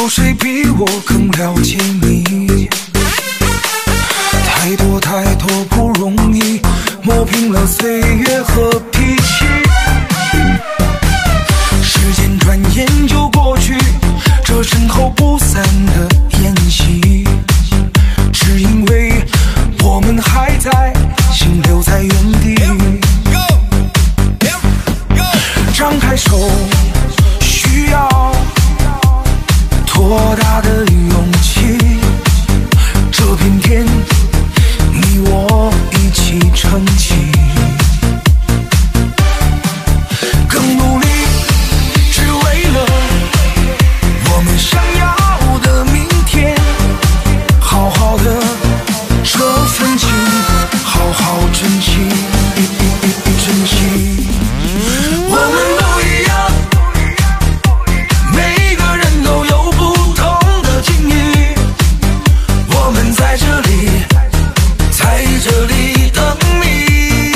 有谁比我更了解你？太多太多不容易，磨平了岁月和脾气。时间转眼就过去，这身后不散的宴席，只因为我们还在，心留在原地。张开手，需要多大的勇气？这片天，你我一起撑起。更努力，只为了我们想要的明天。好好的这份情，好好珍惜，珍惜。我们不一样，每个人都有不同的境遇。我们在这里，在这里等你。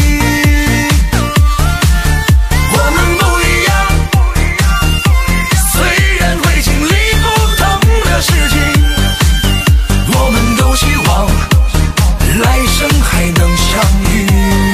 我们不一样，虽然会经历不同的事情，我们都希望来生还能相遇。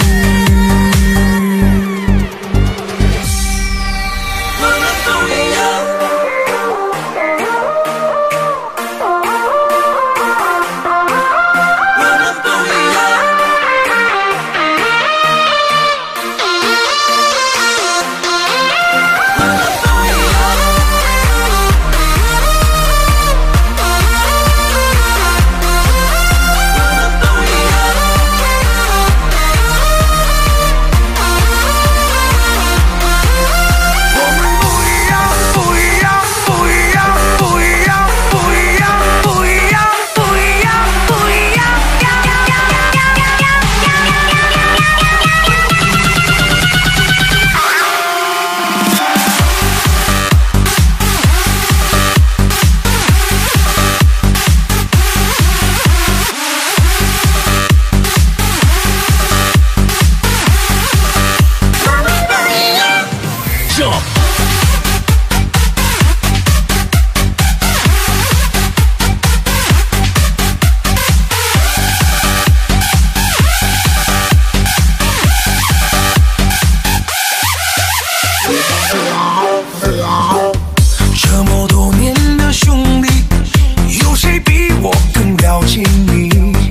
这么多年的兄弟，有谁比我更了解你？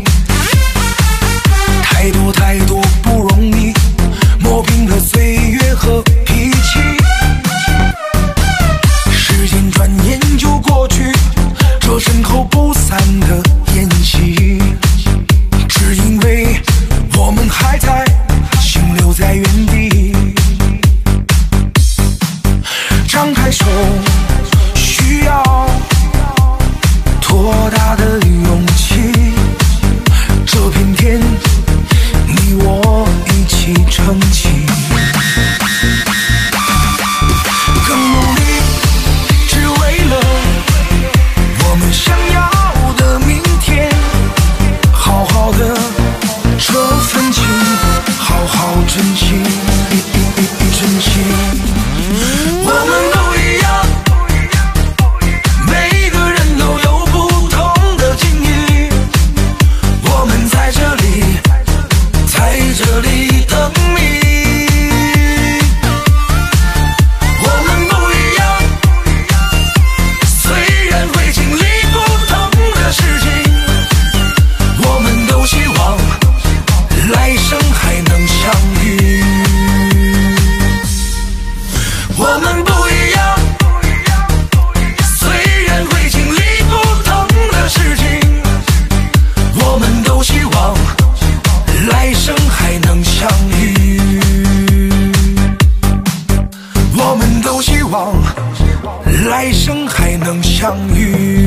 太多太多不容易，磨平了岁月和脾气。时间转眼就过去，这身后不散的宴席，只因为我们还在，心留在原地。张开手，需要多大的勇气？这片天，你我一起撑起。更努力，只为了我们想要的明天。好好的这份情，好好珍惜，珍惜。我们不一样，每个人都有不同的境遇。我们在这里，在这里等你。我们不一样，虽然会经历不同的事情，我们都希望来生还能相遇。我们不一样，虽然会经历不同的事情，我们都希望来生还能相遇。我们都希望来生还能相遇。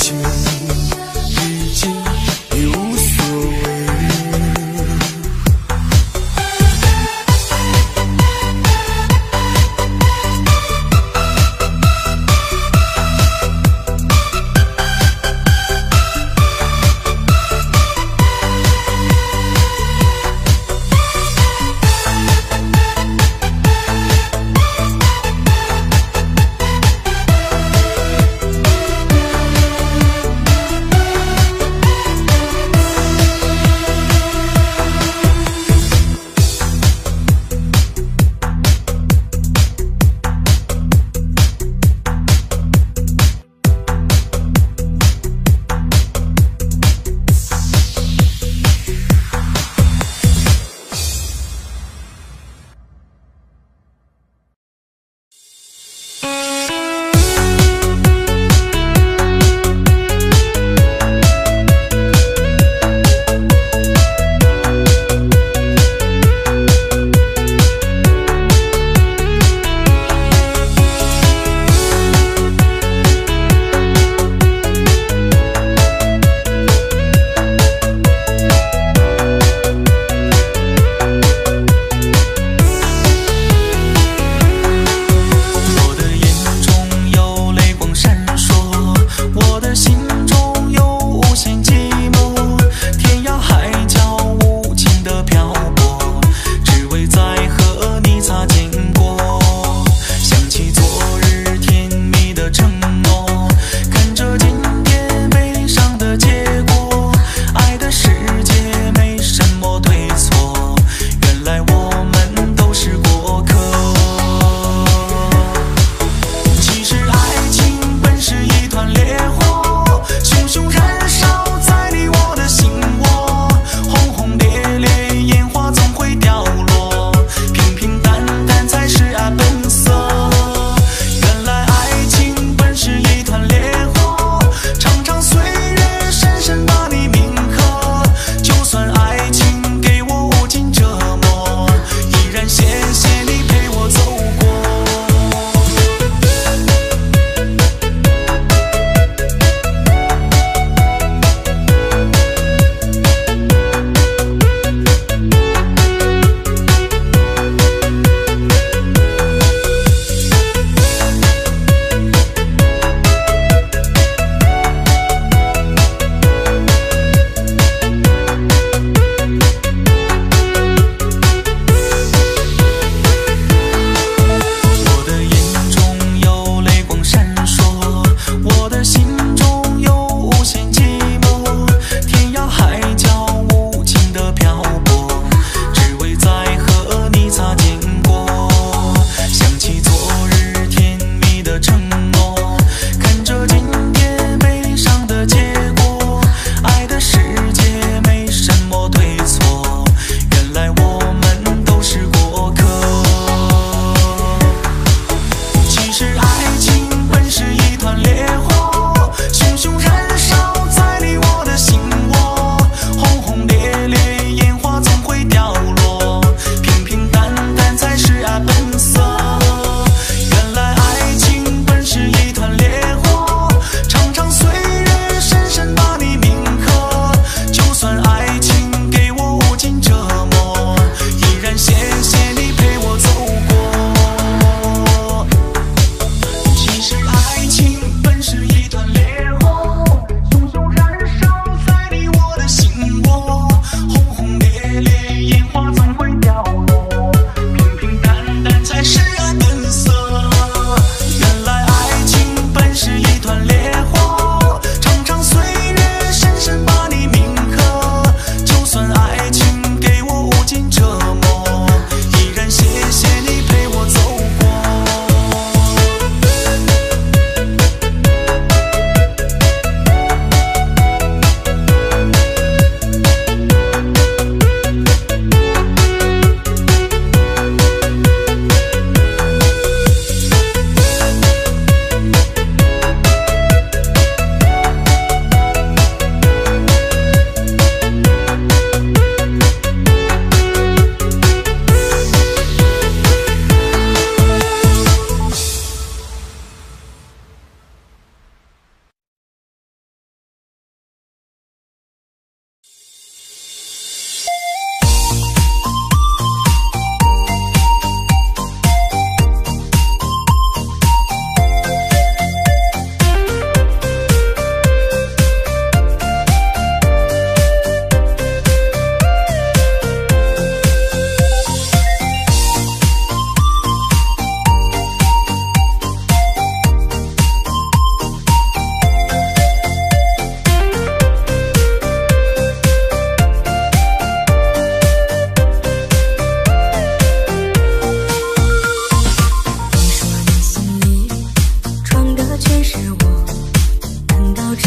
间，已经也无所谓。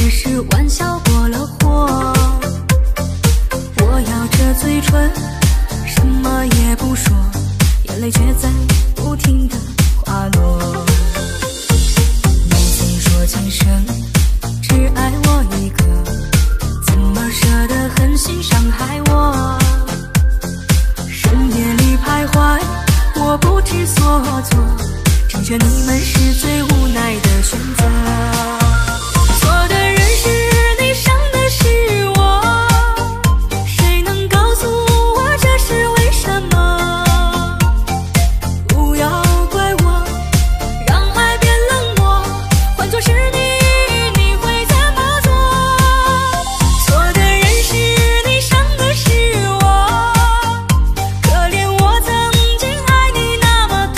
是玩笑过了火。我咬着嘴唇，什么也不说，眼泪却在不停地滑落。你曾说今生只爱我一个，怎么舍得狠心伤害我？深夜里徘徊，我不知所措，成全你们是最无奈的选择。错的人是你，伤的是我，谁能告诉我这是为什么？不要怪我，让爱变冷漠，换作是你，你会怎么做？错的人是你，伤的是我，可怜我曾经爱你那么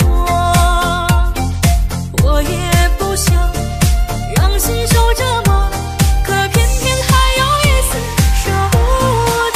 多。我也不想让心受折磨，可偏偏还有一丝舍不得。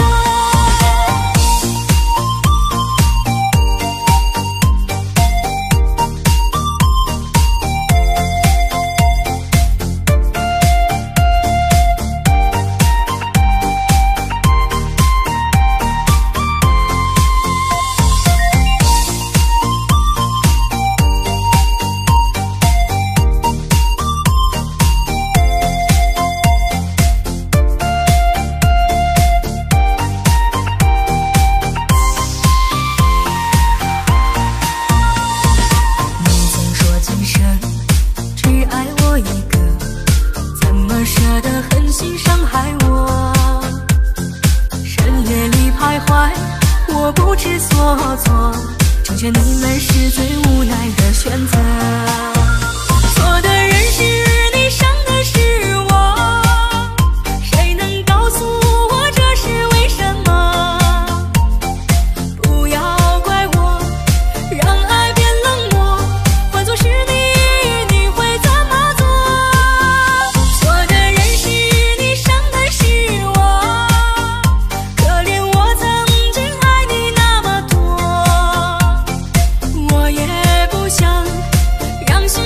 你曾说今生只爱我一个，怎么舍得狠心伤害我？深夜里徘徊，我不知所措，成全你们是最无奈的选择。错的人是你，伤的是我，谁能告诉我这是为什么？不要怪我，让爱变冷漠，换作是你，你会怎么做？错的人是你，伤的是我，可怜我曾经爱你那么多。我也不想让心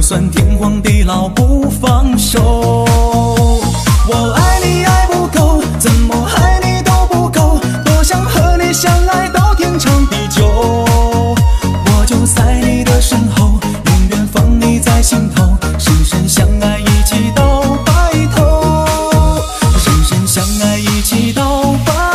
算天荒地老不放手。我爱你爱不够，怎么爱你都不够，多想和你相爱到天长地久。我就在你的身后，永远放你在心头，深深相爱一起到白头，深深相爱一起到白头。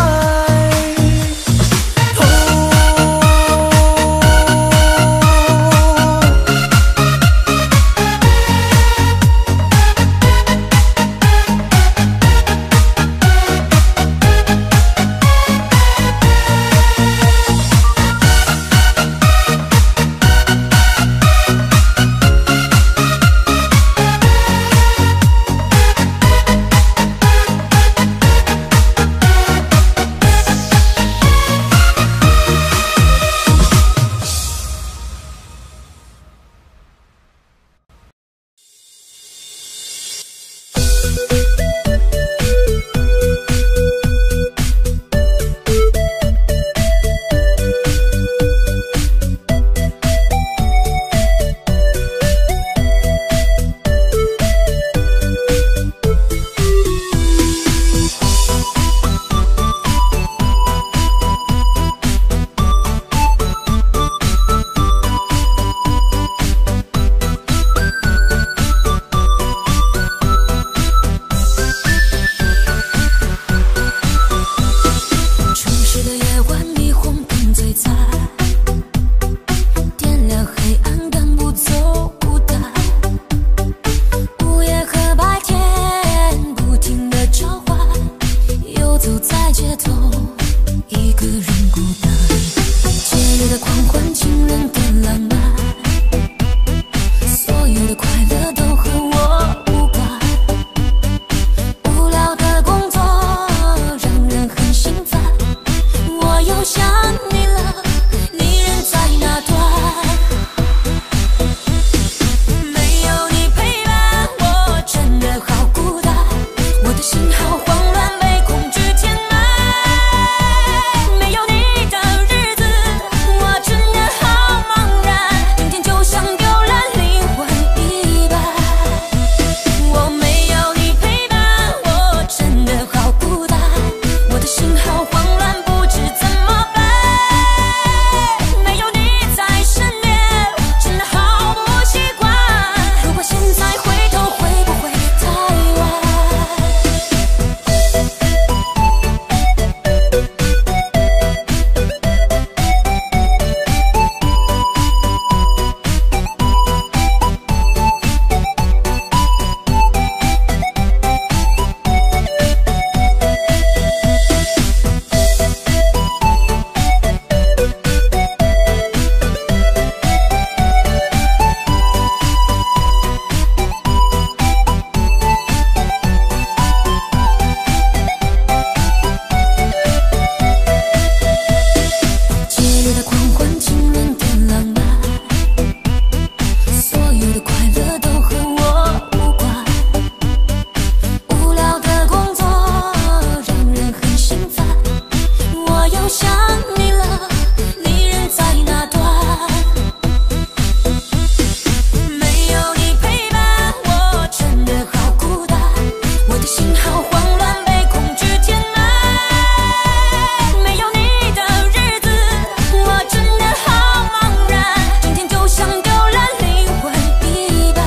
一半。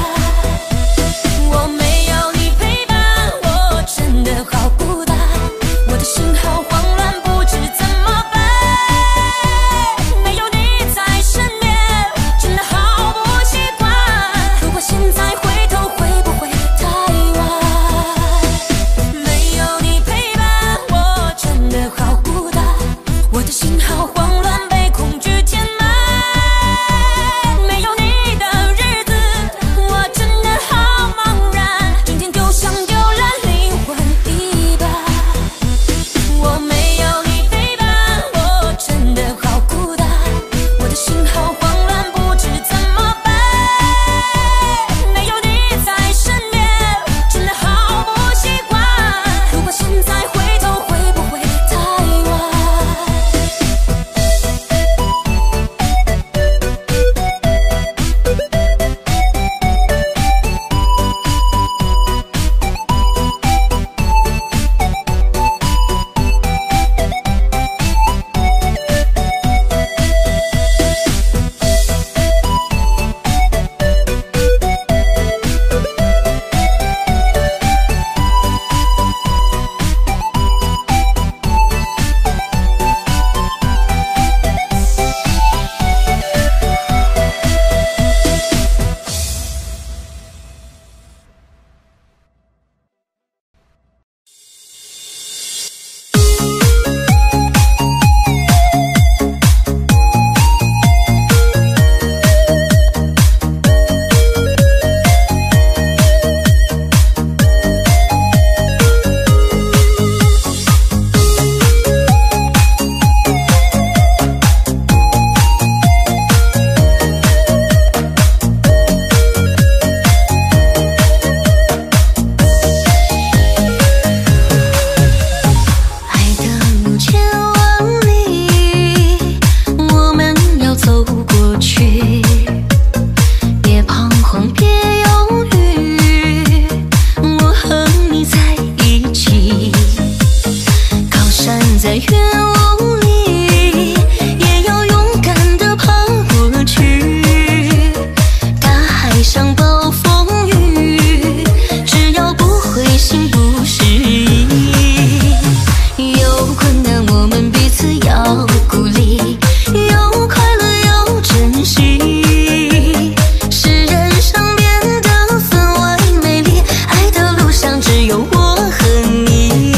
上暴风雨，只要不灰心不失意。有困难我们彼此要鼓励，有快乐要珍惜。是人生变得分外美丽，爱的路上只有我和你。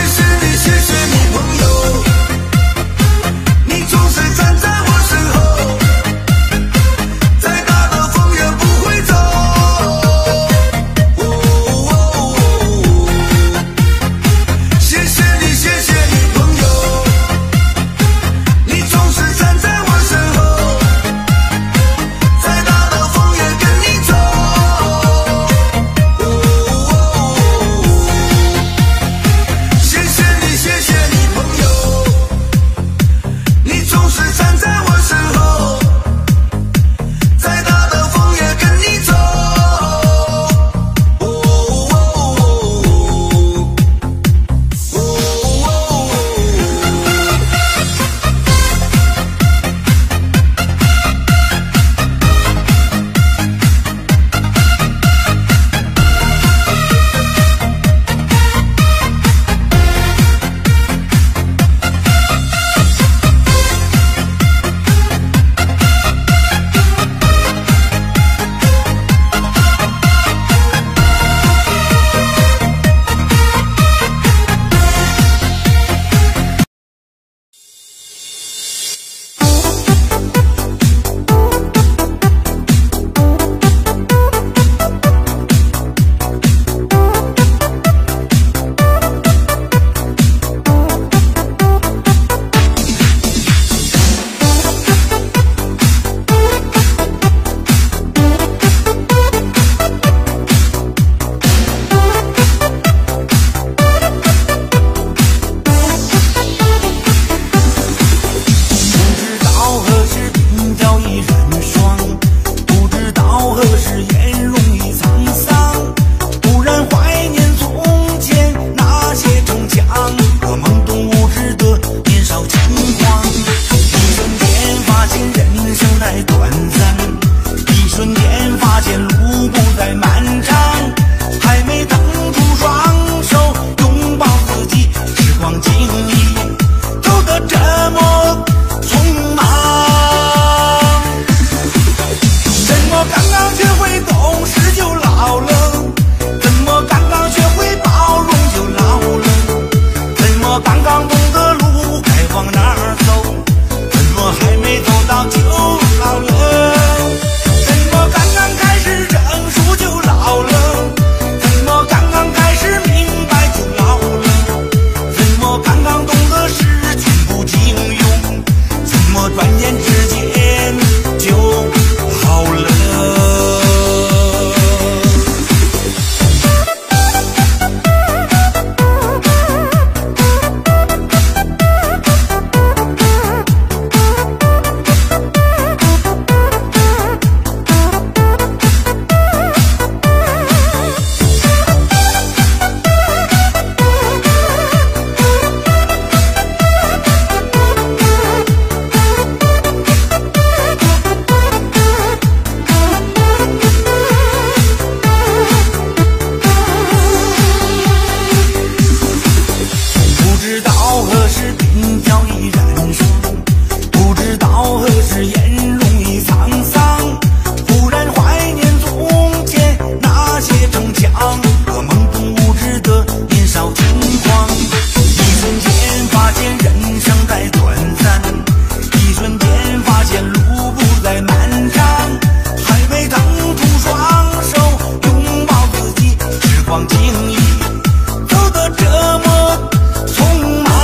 谢谢你朋友，你总是站在我身后。 知道何时鬓角已染霜，不知道何时颜容已沧桑。忽然怀念从前那些逞强和懵懂无知的年少轻狂。一瞬间发现人生在短暂，一瞬间发现路不再漫长。还没腾出双手拥抱自己，时光轻易走得这么匆忙。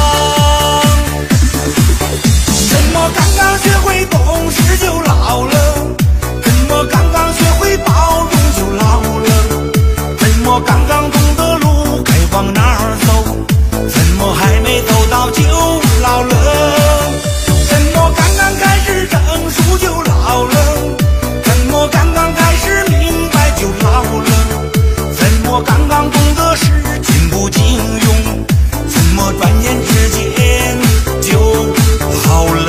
怎么刚刚学会懂事就老了？怎么刚刚学会包容就老了？怎么刚刚懂得路该往哪儿走？怎么还没走到就老了？怎么刚刚开始成熟就老了？怎么刚刚开始明白就老了？怎么刚刚懂得是金不经用？怎么转眼之间就好了？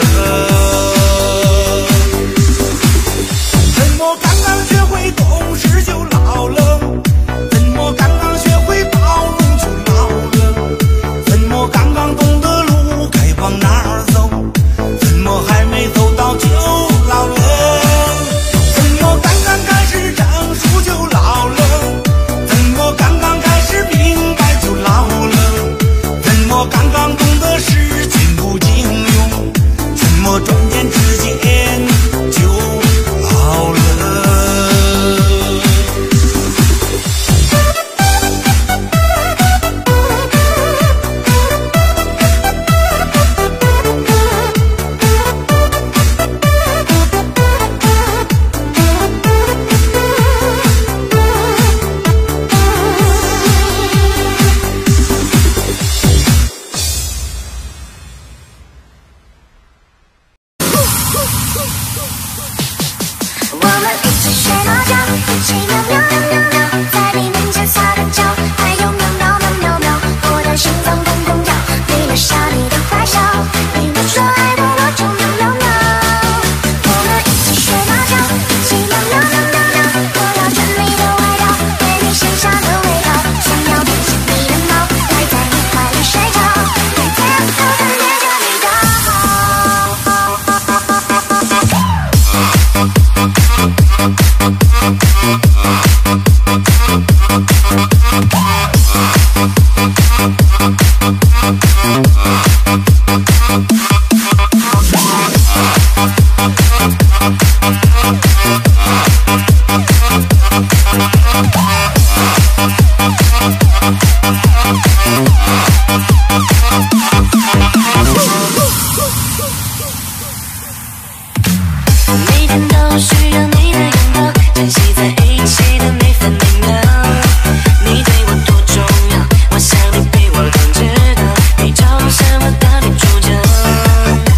怎么刚刚学会懂事就老了？怎么刚刚学会包容就老了？怎么刚刚懂得路该往哪儿走？怎么还没走到就老了？怎么刚刚开始成熟就老了？怎么刚刚开始明白就老了？怎么刚刚懂得是金不经用？怎么转眼之间就好了？ 我们一起学猫叫，一起喵喵喵喵喵，在你面前撒个娇，还有喵喵喵喵喵，我的心脏砰砰跳，你留下你的坏笑，你别说爱我我就喵喵喵。我们一起学猫叫，一起喵喵喵喵喵，我要穿你的外套，给你身上的味道，想要变成你的猫，赖在你怀里睡觉，每天都在恋着你的好。 每天都需要你的拥抱，珍惜在一起的每分每秒。你对我多重要，我想你比我更知道。你就像我的女主角。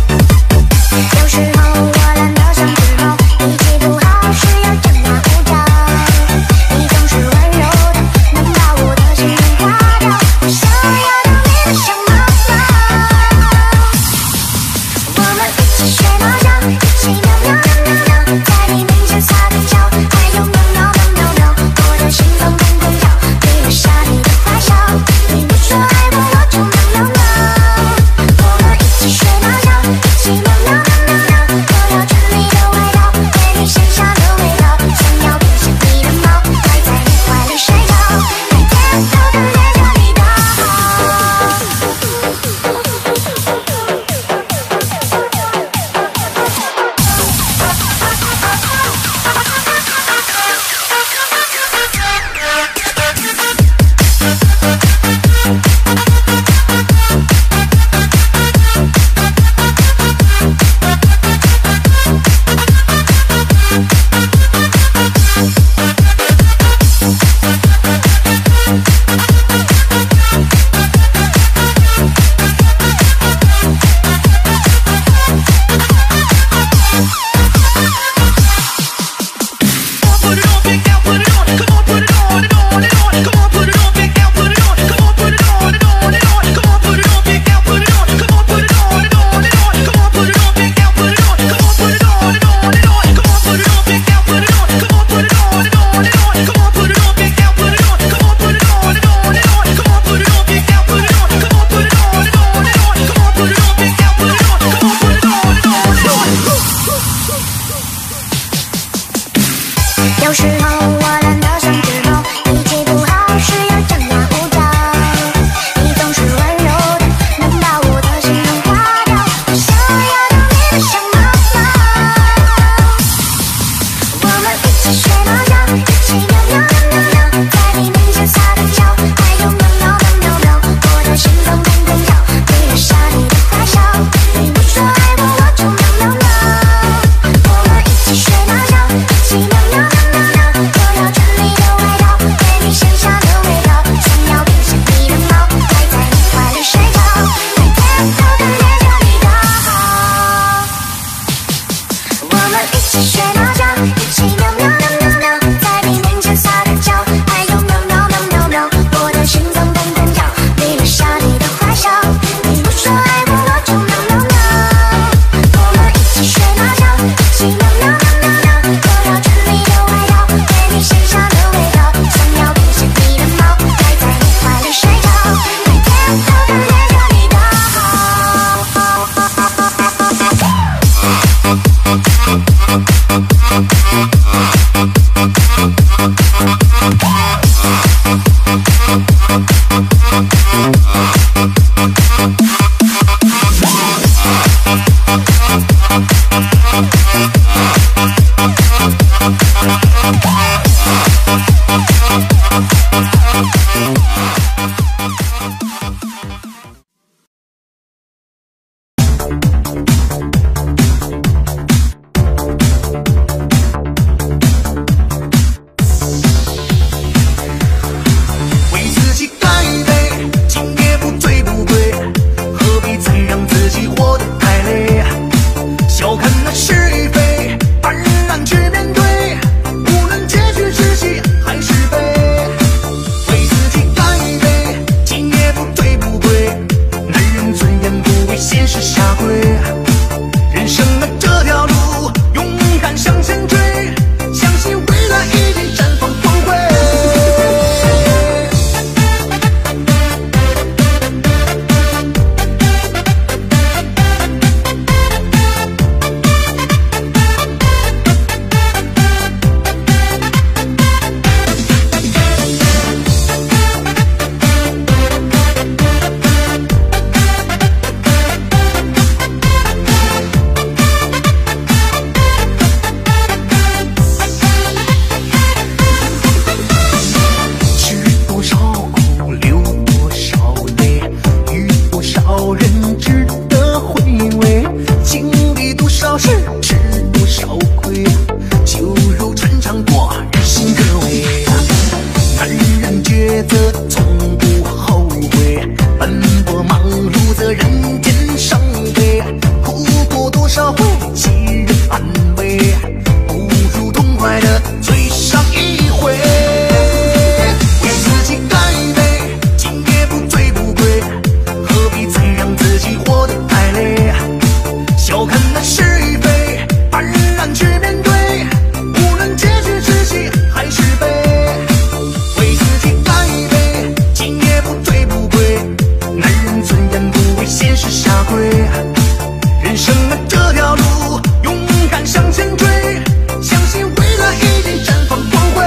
实下跪。人生的这条路，勇敢向前追，相信未来一定绽放光辉。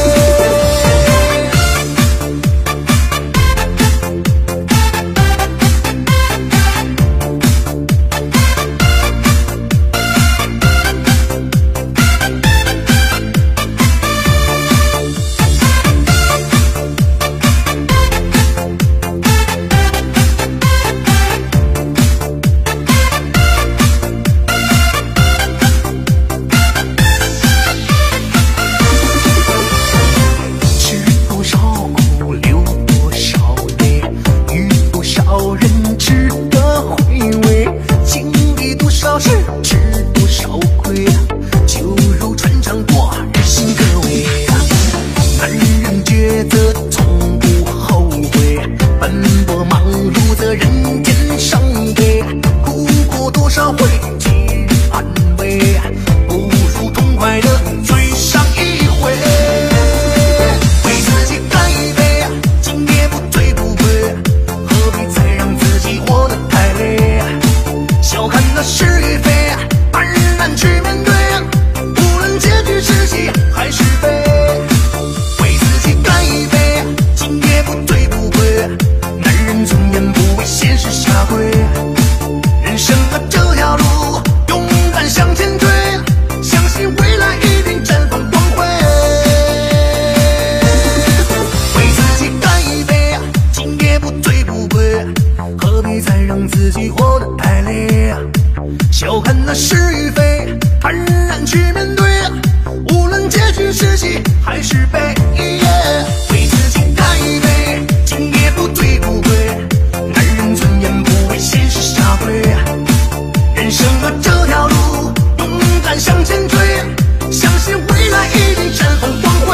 小看那是与非，坦然去面对，无论结局是喜还是悲，为自己干一杯，今夜不醉不归，男人尊严不为现实下跪。人生的这条路，勇敢向前追，相信未来一定绽放光辉。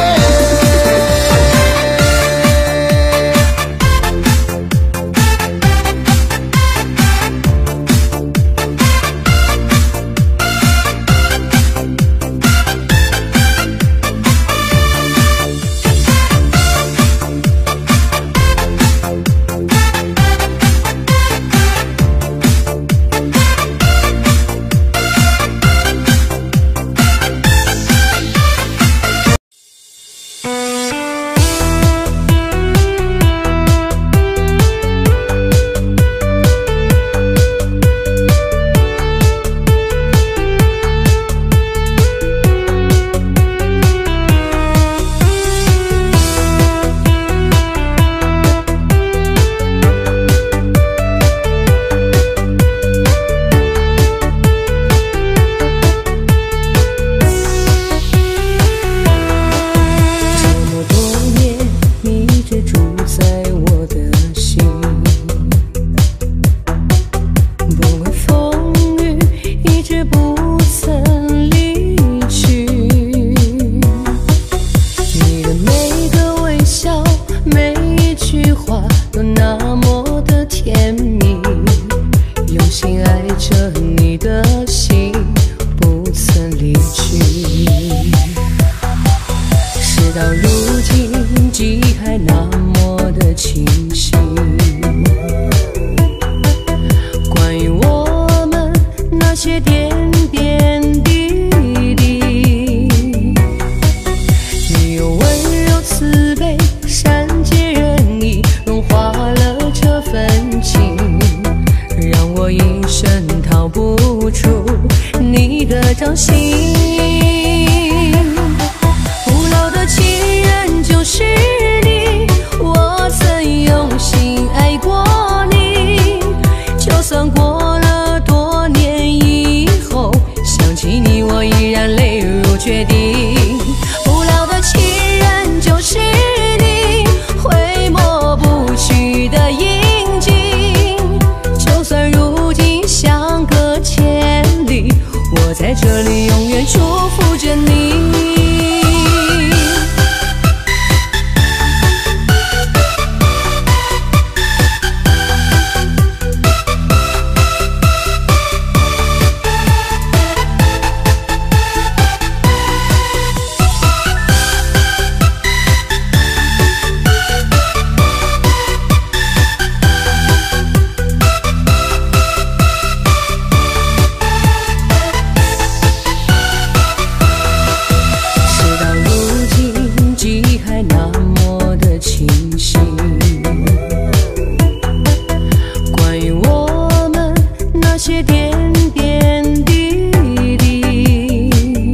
些点点滴滴。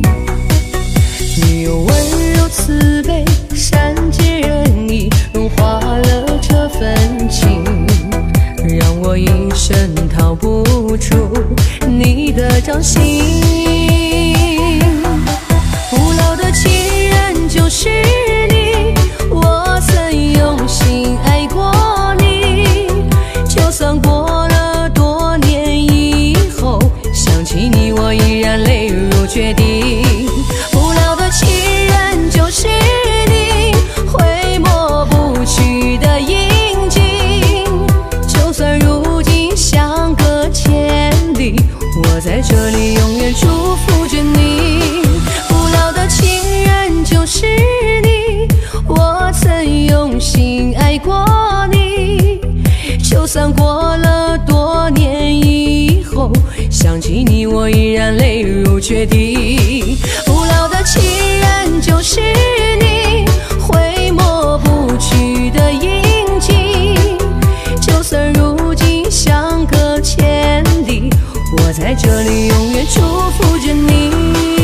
你有温柔慈悲，善解人意，融化了这份情，让我一生逃不出你的掌心。不老的情人就是你，我曾用心爱过你，就算过了多年以后，想起你我依然泪如决堤。不老的情人就是你，挥抹不去的印记，就算如今相隔千里，我在这里永远祝福着你。不老的情人就是你，我曾用心爱过你，就算过了多年以后，想起你我依然泪如决堤。不老的情人就是你，挥抹不去的印记，就算如今相隔千里，我在这里永远祝福着你。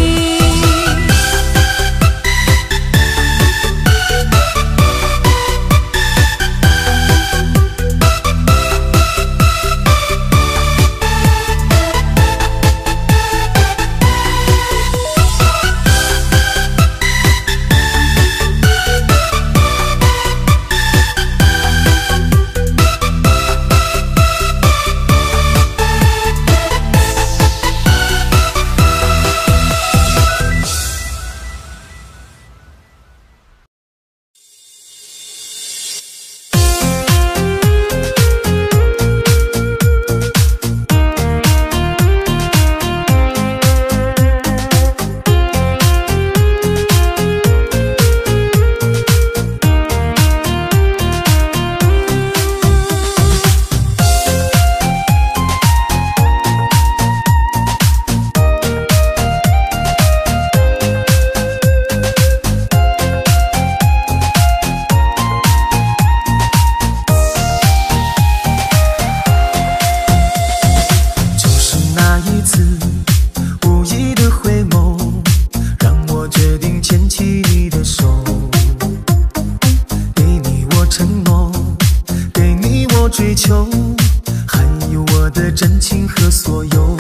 追求，还有我的真情和所有。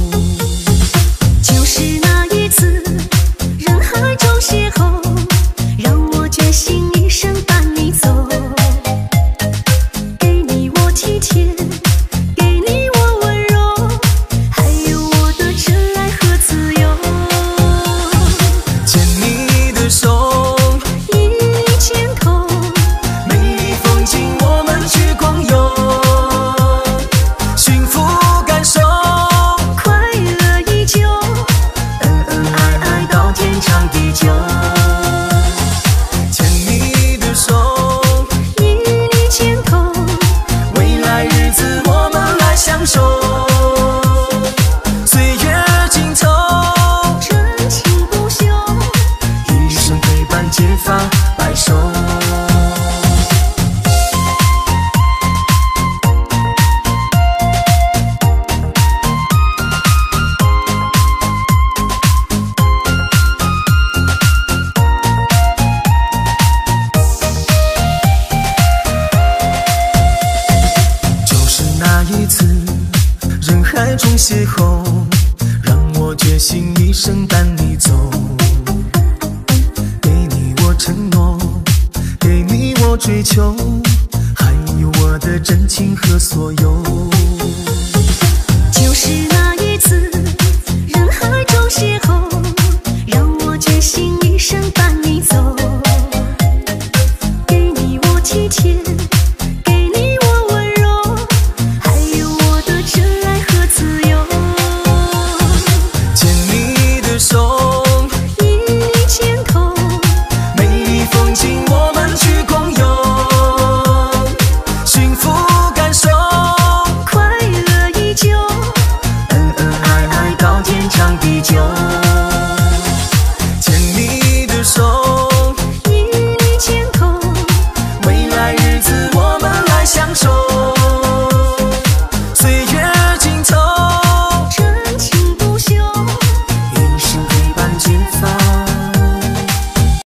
就是那一次人海中邂逅，让我决心一生伴你走。给你我体贴，给你我温柔，还有我的真爱和自由。 牵你的手， 一你肩头， 美丽风景我们去共游。中邂逅，让我决心一生伴你走。给你我承诺，给你我追求，还有我的真情和所有。